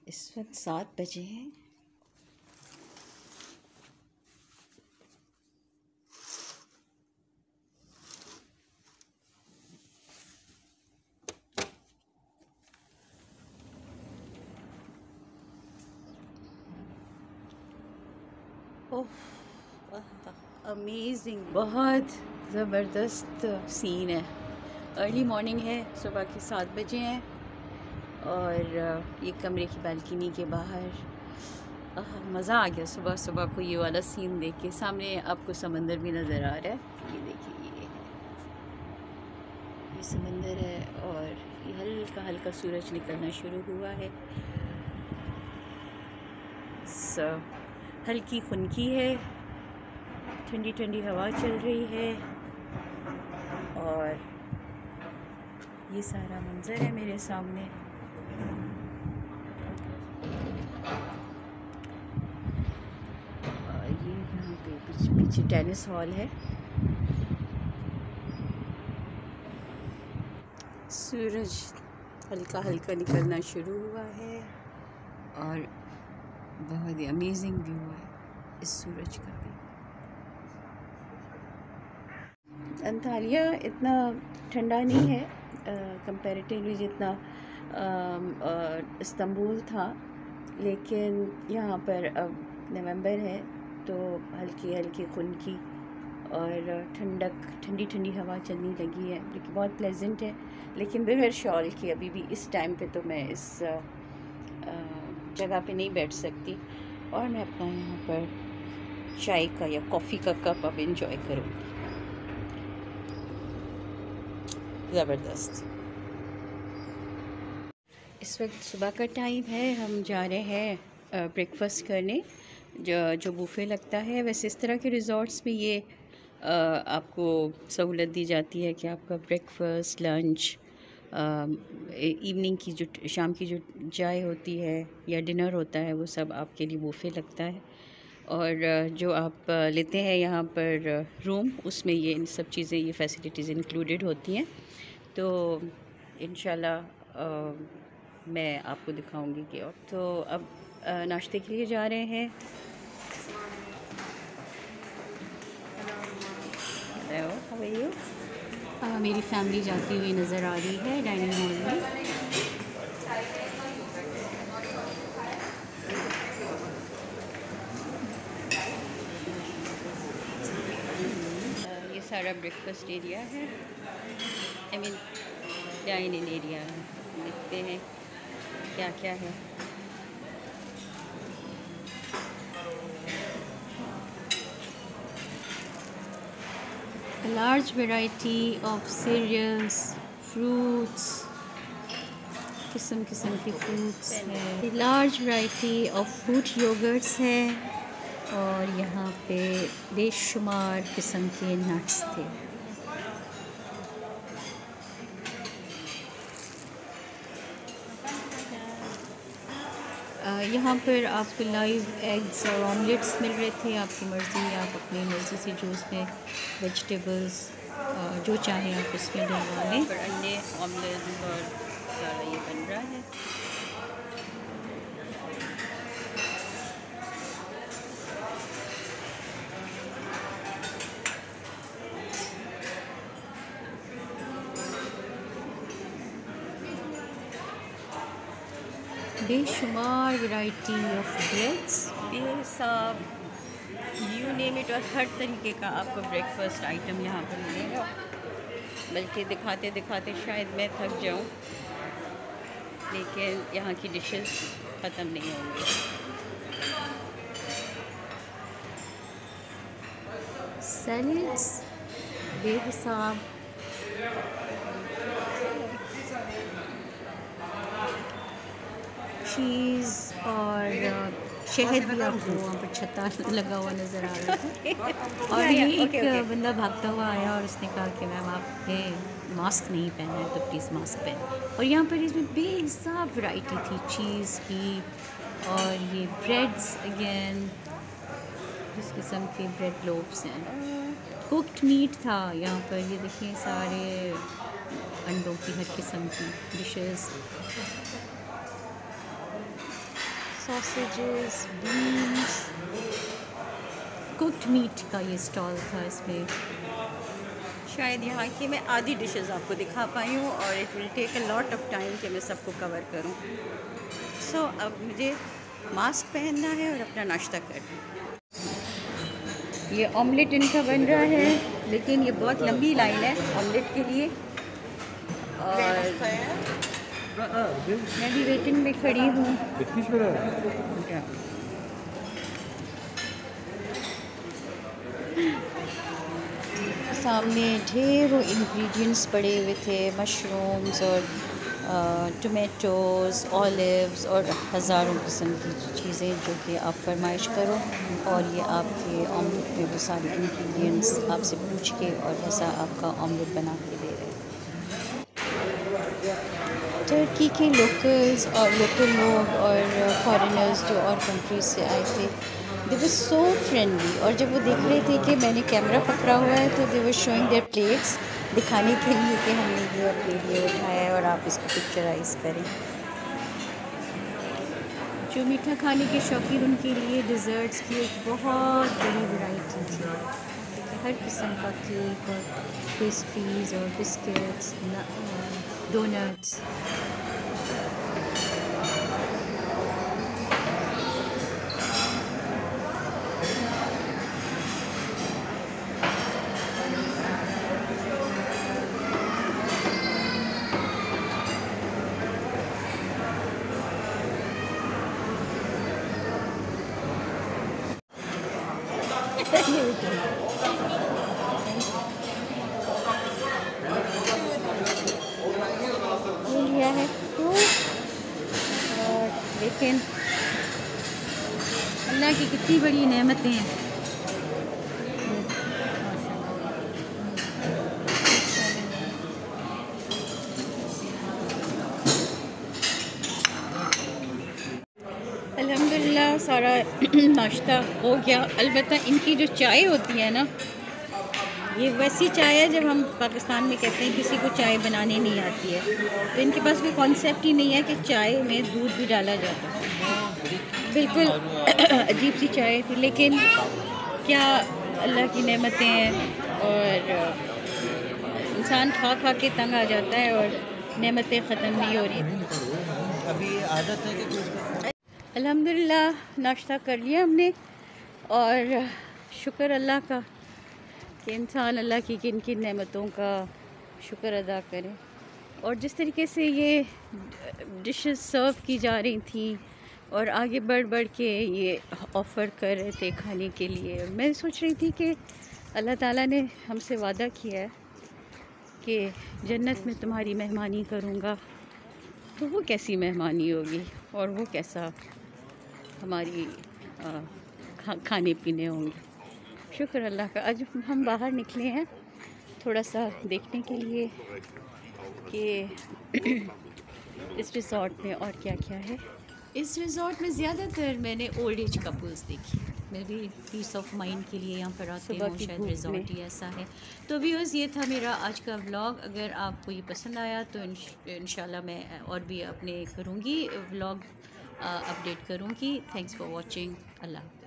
इस वक्त 7 बजे हैं। ओह, अमेजिंग, बहुत ज़बरदस्त सीन है। अर्ली मॉर्निंग है, सुबह के 7 बजे हैं और ये कमरे की बालकनी के बाहर मज़ा आ गया सुबह सुबह को ये वाला सीन देख के। सामने आपको समंदर भी नज़र आ रहा है, ये देखिए, ये समंदर है और ये हल्का हल्का सूरज निकलना शुरू हुआ है। हल्की खुनकी है, ठंडी ठंडी हवा चल रही है और ये सारा मंज़र है मेरे सामने। और ये यहाँ पे पीछे टेनिस हॉल है। सूरज हल्का हल्का निकलना शुरू हुआ है और बहुत ही अमेजिंग व्यू है इस सूरज का भी। अंतालिया इतना ठंडा नहीं है कंपैरेटिवली जितना इस्तांबुल था, लेकिन यहाँ पर अब नवंबर है तो हल्की हल्की खुनकी और ठंडी ठंडी हवा चलने लगी है, जो कि बहुत प्लेजेंट है। लेकिन बगैर शॉल की अभी भी इस टाइम पे तो मैं इस जगह पे नहीं बैठ सकती और मैं अपना यहाँ पर चाय का या कॉफ़ी का कप अब इंजॉय करूँगी। ज़बरदस्त। इस वक्त सुबह का टाइम है, हम जा रहे हैं ब्रेकफास्ट करने जो बुफ़े लगता है। वैसे इस तरह के रिज़ॉर्ट्स में ये आपको सहूलत दी जाती है कि आपका ब्रेकफास्ट, लंच, इवनिंग की जो शाम की जो चाय होती है या डिनर होता है, वो सब आपके लिए बुफ़े लगता है। और जो आप लेते हैं यहाँ पर रूम, उसमें ये इन सब चीज़ें, ये फैसिलिटीज़ इंक्लूडेड होती हैं। तो इंशाल्लाह मैं आपको दिखाऊंगी कि और तो अब नाश्ते के लिए जा रहे हैं। Hello, how are you? मेरी फैमिली जाती हुई नज़र आ रही है डाइनिंग हॉल में। ये सारा ब्रेकफास्ट एरिया है, आई मीन डाइनिंग एरिया है। देखते हैं क्या क्या है। A large variety of cereals, fruits, किस्म किस्म के फ्रूट्स हैं। Large variety of fruit yogurts हैं और यहाँ पे बेशुमार किस्म के नट्स थे। यहाँ पर आपको लाइव एग्स और ऑमलेट्स मिल रहे थे। आपकी मर्ज़ी, आप अपनी मर्ज़ी से जो उसमें वेजिटेबल्स जो चाहें आप उसमें डलवा लें। पर अंडे, ऑमलेट और सारा ये बन रहा है। बेशुमार वैरायटी ऑफ ब्रेड्स, ये सब यू नेम इट, और हर तरीके का आपको ब्रेकफास्ट आइटम यहाँ पर मिलेगा। बल्कि दिखाते दिखाते शायद मैं थक जाऊँ, लेकिन यहाँ की डिशेस ख़त्म नहीं होंगी। सैलेड्स बेहिसाब, चीज़ और शहद भी आपको वहाँ पर छत्ता लगा हुआ नज़र आ रहा था। और ये एक बंदा भागता हुआ आया और उसने कहा कि मैम आपने मास्क नहीं पहना है तो प्लीज़ मास्क पहने। और यहाँ पर इसमें बेहिसाब वैरायटी थी चीज़ की। और ये ब्रेड्स अगेन, जिस किस्म के ब्रेड लोफ्स हैं। कुक्ड मीट था यहाँ पर, ये देखिए सारे अंडों की हर किस्म की dishes. Sausages, beans, cooked meat का ये स्टॉल था। इसमें शायद यहाँ की मैं आधी डिशेस आपको दिखा पाई हूँ और it will take a lot of time कि मैं सबको कवर करूँ। सो अब मुझे मास्क पहनना है और अपना नाश्ता करना है। ये ऑमलेट इनका बन रहा है, लेकिन ये बहुत लंबी लाइन है ऑमलेट के लिए और मैं भी वेटिंग में खड़ी हूँ। सामने ढेरों इंग्रेडिएंट्स पड़े हुए थे, मशरूम्स और टोमेटोज़, ऑलिव्स और हज़ारों किस्म की चीज़ें जो कि आप फरमाइश करो और ये आपके ऑमलेट में वो सारे इंग्रेडिएंट्स आपसे पूछ के और वैसा आपका ऑमलेट बना के दे रहे हैं। टर्की के लोकल्स और लोकल लोग और फॉरेनर्स जो और कंट्रीज से आए थे, दे वर सो फ्रेंडली। और जब वो देख रहे थे कि मैंने कैमरा पकड़ा हुआ है तो they were showing their plates, दिखाने के लिए कि हमने ये अपने लिए उठाया है और आप इसको पिक्चराइज करें। जो मीठा खाने के शौकीन, उनके लिए डिज़र्ट्स की एक बहुत बड़ी वैरायटी थी। हर किस्म का केक और पेस्ट्रीज़ और बिस्किट्स, डोनट्स। ये लिया है और लेकिन अल्लाह की कितनी बड़ी नेमतें हैं। अल्हम्दुलिल्लाह सारा नाश्ता हो गया। अलबत्ता इनकी जो चाय होती है ना, ये वैसी चाय है जब हम पाकिस्तान में कहते हैं किसी को चाय बनाने नहीं आती है, तो इनके पास कोई कॉन्सेप्ट ही नहीं है कि चाय में दूध भी डाला जाता है। बिल्कुल अजीब सी चाय थी, लेकिन क्या अल्लाह की नेमतें हैं और इंसान खा खा के तंग आ जाता है और नेमतें ख़त्म नहीं हो रही। अभी आदत है कि अल्हम्दुलिल्लाह नाश्ता कर लिया हमने और शुक्र अल्लाह का कि इंसान अल्लाह की किन किन नेमतों का शुक्र अदा करे। और जिस तरीके से ये डिशेस सर्व की जा रही थी और आगे बढ़ बढ़ के ये ऑफ़र कर रहे थे खाने के लिए, मैं सोच रही थी कि अल्लाह ताला ने हमसे वादा किया है कि जन्नत में तुम्हारी मेहमानी करूँगा, तो वो कैसी मेहमानी होगी और वो कैसा हमारी खाने पीने होंगे। शुक्र अल्लाह का। आज हम बाहर निकले हैं थोड़ा सा देखने के लिए कि इस रिज़ॉर्ट में और क्या क्या है। इस रिज़ॉर्ट में ज़्यादातर मैंने ओल्ड एज कपल्स देखी। मैं भी पीस ऑफ माइंड के लिए यहाँ पर आती हूँ, शायद रिज़ॉर्ट ही ऐसा है। तो व्यूअर्स, ये था मेरा आज का व्लॉग। अगर आपको ये पसंद आया तो इंशाल्लाह मैं और भी अपने करूँगी व्लॉग, अपडेट करूँगी। Thanks for watching. अल्लाह।